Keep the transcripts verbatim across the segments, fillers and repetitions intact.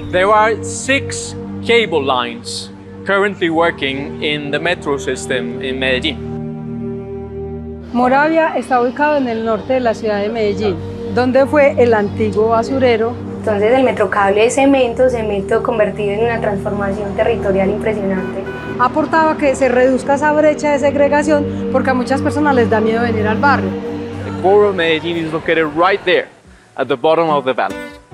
There are six cable lines currently working in the metro system in Medellín. Moravia está ubicado en el norte de la ciudad de Medellín, donde fue el antiguo basurero. Entonces el Metrocable es cemento, cemento convertido en una transformación territorial impresionante. Aportaba que se reduzca esa brecha de segregación porque a muchas personas les da miedo venir al barrio. The core of Medellín is located right there, at the bottom of the valley.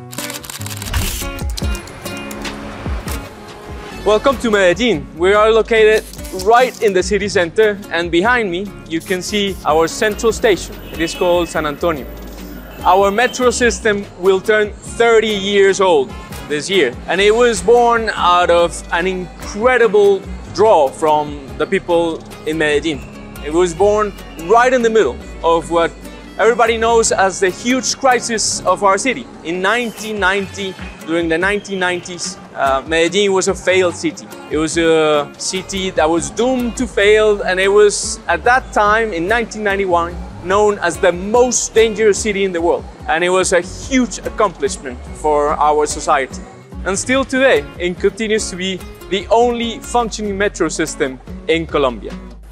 Welcome to Medellín. We are located right in the city center, and behind me you can see our central station. It is called San Antonio. Our metro system will turn thirty years old this year, and it was born out of an incredible draw from the people in Medellín. It was born right in the middle of what everybody knows as the huge crisis of our city. In nineteen ninety, during the nineteen nineties, uh, Medellín was a failed city. It was a city that was doomed to fail, and it was at that time, in nineteen ninety-one, known as the most dangerous city in the world. And it was a huge accomplishment for our society. And still today, it continues to be the only functioning metro system in Colombia.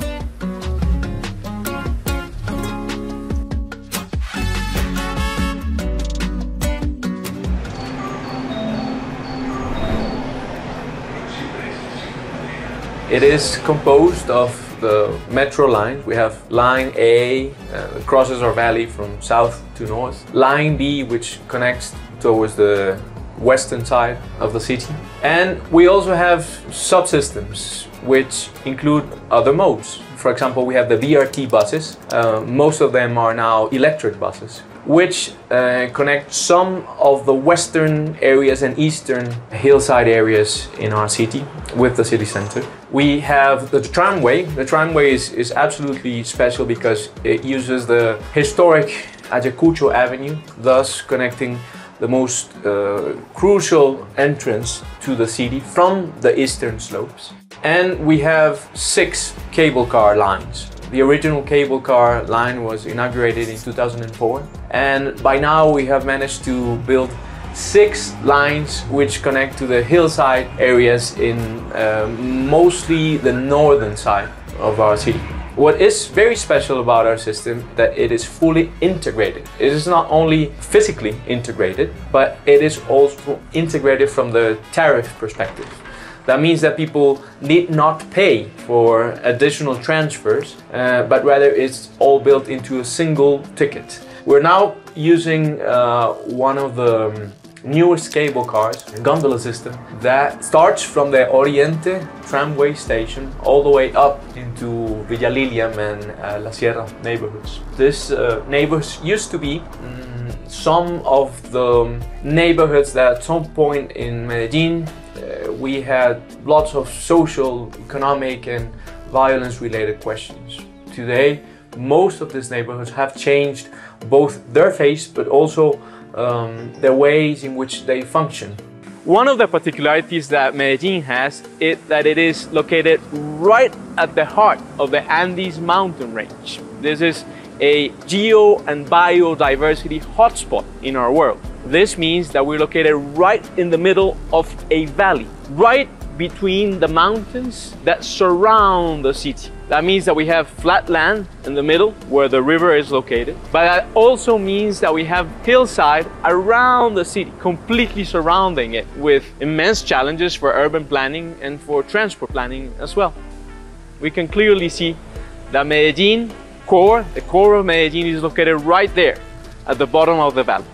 It is composed of the metro lines. We have line A, uh, that crosses our valley from south to north. Line B, which connects towards the western side of the city. And we also have subsystems, which include other modes. For example, we have the B R T buses. Uh, most of them are now electric buses, which uh, connect some of the western areas and eastern hillside areas in our city with the city center. We have the tramway. The tramway is, is absolutely special because it uses the historic Ayacucho Avenue, thus connecting the most uh, crucial entrance to the city from the eastern slopes. And we have six cable car lines. The original cable car line was inaugurated in two thousand four, and by now we have managed to build six lines which connect to the hillside areas in uh, mostly the northern side of our city. What is very special about our system is that it is fully integrated. It is not only physically integrated, but it is also integrated from the tariff perspective. That means that people need not pay for additional transfers, uh, but rather it's all built into a single ticket. We're now using uh, one of the um, newest cable cars, a gondola system, that starts from the Oriente tramway station all the way up into Villa Liliam and uh, La Sierra neighborhoods. This uh, neighborhoods used to be um, some of the neighborhoods that at some point in Medellín Uh, we had lots of social, economic and violence-related questions. Today, most of these neighborhoods have changed both their face but also um, the ways in which they function. One of the particularities that Medellín has is that it is located right at the heart of the Andes mountain range. This is a geo and biodiversity hotspot in our world. This means that we're located right in the middle of a valley, right between the mountains that surround the city. That means that we have flat land in the middle where the river is located, but that also means that we have hillside around the city, completely surrounding it, with immense challenges for urban planning and for transport planning as well. We can clearly see that Medellín core, the core of Medellín, is located right there at the bottom of the valley.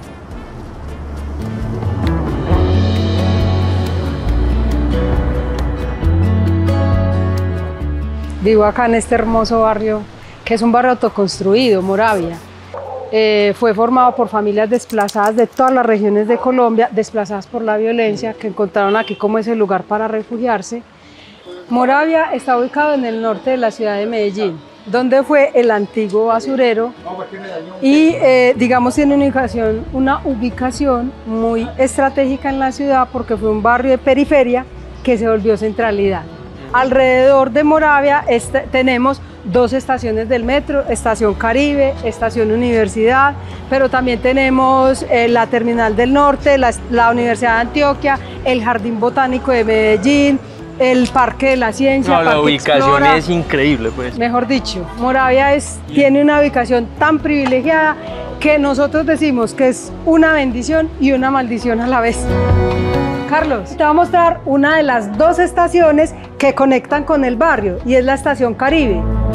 Vivo acá en este hermoso barrio, que es un barrio autoconstruido, Moravia. Eh, fue formado por familias desplazadas de todas las regiones de Colombia, desplazadas por la violencia, que encontraron aquí como ese lugar para refugiarse. Moravia está ubicado en el norte de la ciudad de Medellín, donde fue el antiguo basurero y eh, digamos tiene una ubicación, una ubicación muy estratégica en la ciudad porque fue un barrio de periferia que se volvió centralidad. Alrededor de Moravia este, tenemos dos estaciones del metro, Estación Caribe, Estación Universidad, pero también tenemos eh, la Terminal del Norte, la, la Universidad de Antioquia, el Jardín Botánico de Medellín, el Parque de la Ciencia. No, la Parque ubicación Explora. Es increíble, pues. Mejor dicho, Moravia es, tiene una ubicación tan privilegiada que nosotros decimos que es una bendición y una maldición a la vez. Carlos, te voy a mostrar una de las dos estaciones que conectan con el barrio y es la Estación Caribe.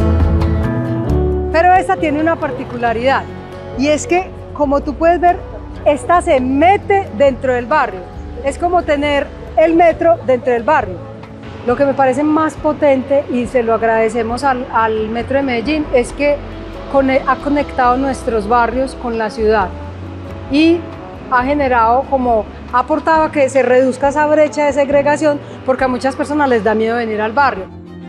Pero esta tiene una particularidad y es que, como tú puedes ver, esta se mete dentro del barrio. Es como tener el metro dentro del barrio. Lo que me parece más potente, y se lo agradecemos al, al Metro de Medellín, es que ha conectado nuestros barrios con la ciudad y ha generado como, ha aportado a que se reduzca esa brecha de segregación, porque a muchas personas les da miedo venir al barrio.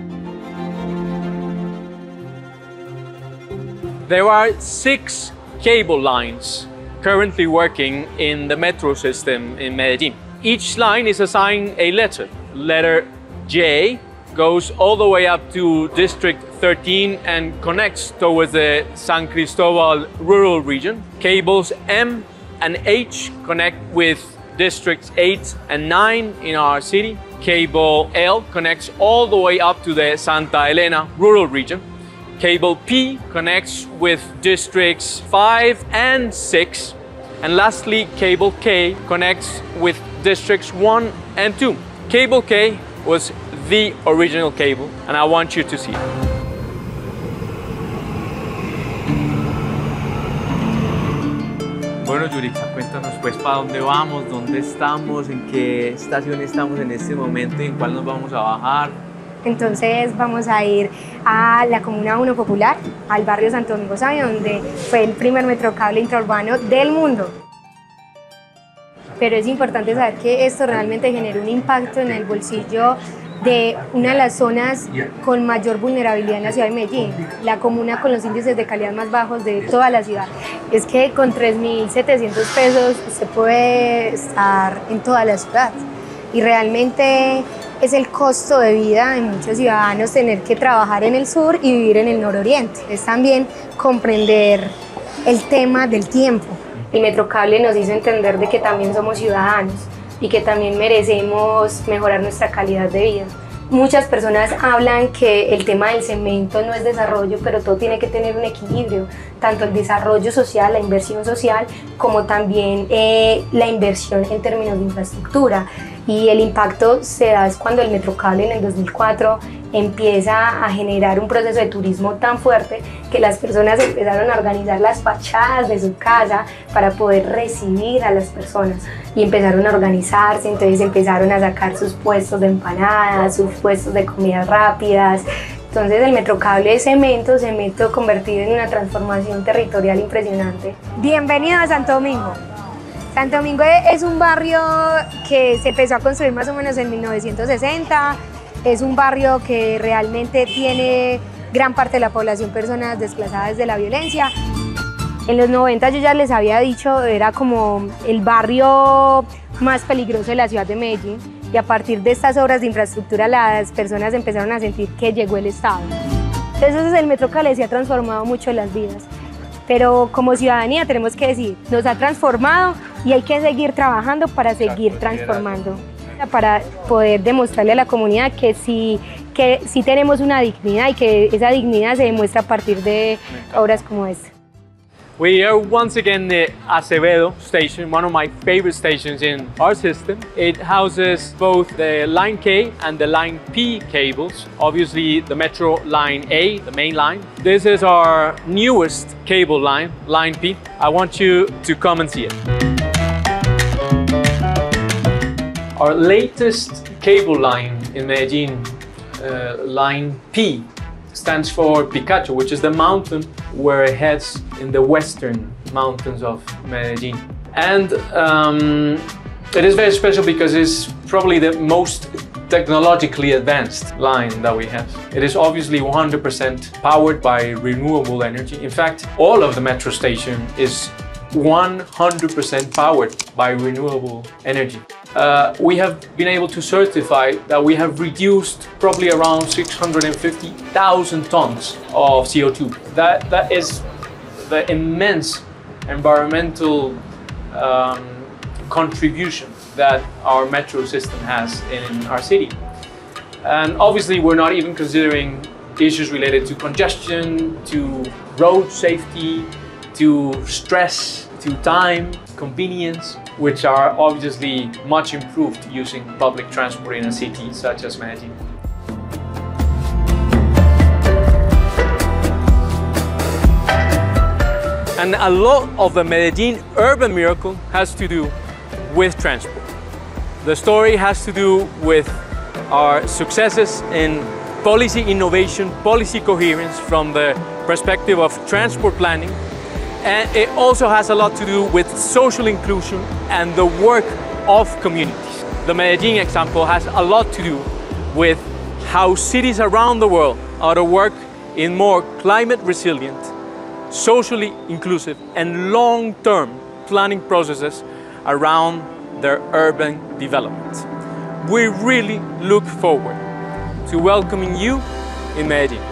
There are six cable lines currently working in the metro system in Medellín. Each line is assigned a letter. Letter J goes all the way up to District thirteen and connects towards the San Cristobal rural region. Cables M and H connect with Districts eight and nine in our city. Cable L connects all the way up to the Santa Elena rural region. Cable P connects with Districts five and six. And lastly, Cable K connects with Districts one and two. Cable K was the original cable, and I want you to see it. Bueno, Yuricza, cuéntanos pues para dónde vamos, dónde estamos, en qué estación estamos en este momento y en cuál nos vamos a bajar. Entonces vamos a ir a la Comuna uno Popular, al barrio Santo Domingo Sabio, donde fue el primer metrocable intraurbano del mundo. Pero es importante saber que esto realmente genera un impacto en el bolsillo de una de las zonas con mayor vulnerabilidad en la ciudad de Medellín, la comuna con los índices de calidad más bajos de toda la ciudad. Es que con tres mil setecientos pesos usted puede estar en toda la ciudad y realmente es el costo de vida de muchos ciudadanos tener que trabajar en el sur y vivir en el nororiente. Es también comprender el tema del tiempo. El Metrocable nos hizo entender de que también somos ciudadanos y que también merecemos mejorar nuestra calidad de vida. Muchas personas hablan que el tema del cemento no es desarrollo, pero todo tiene que tener un equilibrio, tanto el desarrollo social, la inversión social, como también eh, la inversión en términos de infraestructura. Y el impacto se da es cuando el Metrocable en el dos mil cuatro empieza a generar un proceso de turismo tan fuerte que las personas empezaron a organizar las fachadas de su casa para poder recibir a las personas y empezaron a organizarse, entonces empezaron a sacar sus puestos de empanadas, sus puestos de comidas rápidas. Entonces el Metrocable es cemento, cemento convertido en una transformación territorial impresionante. Bienvenido a Santo Domingo. Santo Domingo es un barrio que se empezó a construir más o menos en mil novecientos sesenta, es un barrio que realmente tiene gran parte de la población personas desplazadas de la violencia. En los noventa yo ya les había dicho, era como el barrio más peligroso de la ciudad de Medellín y a partir de estas obras de infraestructura las personas empezaron a sentir que llegó el Estado. Entonces el Metrocable se ha transformado mucho en las vidas. Pero como ciudadanía tenemos que decir, nos ha transformado y hay que seguir trabajando para seguir transformando, para poder demostrarle a la comunidad que sí, que sí tenemos una dignidad y que esa dignidad se demuestra a partir de obras como esta. We are once again the Acevedo station, one of my favorite stations in our system. It houses both the Line K and the Line P cables, obviously the Metro Line A, the main line. This is our newest cable line, Line P. I want you to come and see it. Our latest cable line in Medellín, uh, Line P, stands for Picacho, which is the mountain where it heads in the western mountains of Medellín. And um, it is very special because it's probably the most technologically advanced line that we have. It is obviously one hundred percent powered by renewable energy. In fact, all of the metro station is one hundred percent powered by renewable energy. uh, we have been able to certify that we have reduced probably around six hundred fifty thousand tons of C O two. That, that is the immense environmental um, contribution that our metro system has in our city. And obviously we're not even considering issues related to congestion, to road safety, to stress, to time, convenience, which are obviously much improved using public transport in a city such as Medellín. And a lot of the Medellín urban miracle has to do with transport. The story has to do with our successes in policy innovation, policy coherence from the perspective of transport planning. And it also has a lot to do with social inclusion and the work of communities. The Medellín example has a lot to do with how cities around the world are to work in more climate resilient, socially inclusive and long-term planning processes around their urban development. We really look forward to welcoming you in Medellín.